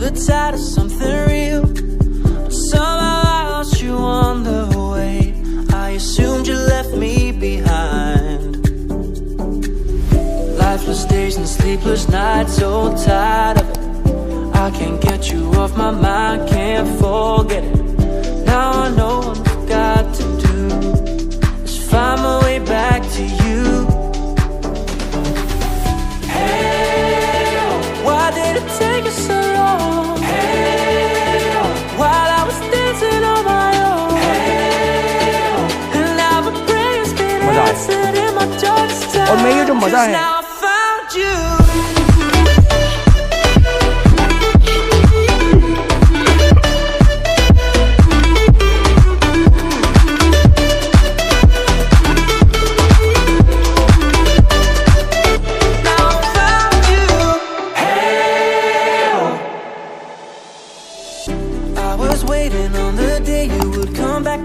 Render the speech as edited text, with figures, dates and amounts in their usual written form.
the tide of something real. Somehow I lost you on the way. I assumed you left me behind. Lifeless days and sleepless nights, so tired of it. I can't get you off my mind, can't forget it. Now I know what I've got to do is find my way back to you. Hey, why did it take us so long? Hey, while I was dancing on my own. Hey, and now my prayers been answered in my darkest time. Cause now I found you. Waiting on the day you would come back